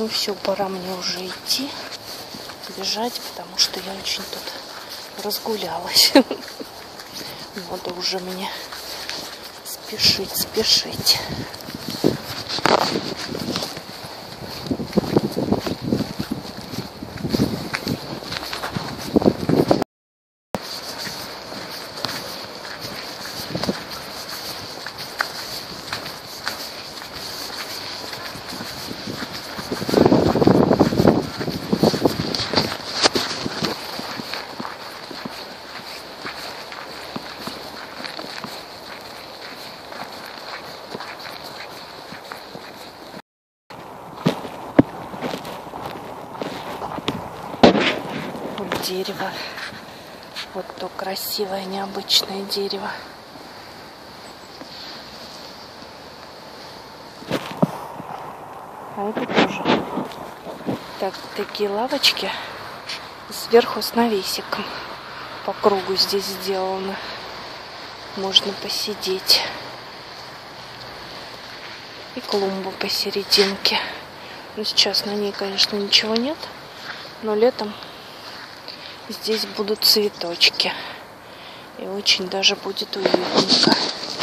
Ну все, пора мне уже идти, бежать, потому что я очень тут разгулялась. Надо уже мне спешить. Дерево. Вот то красивое, необычное дерево. А это тоже. Такие лавочки сверху с навесиком по кругу здесь сделаны. Можно посидеть. И клумба посерединке. Но сейчас на ней, конечно, ничего нет. Но летом здесь будут цветочки. И очень даже будет уютненько.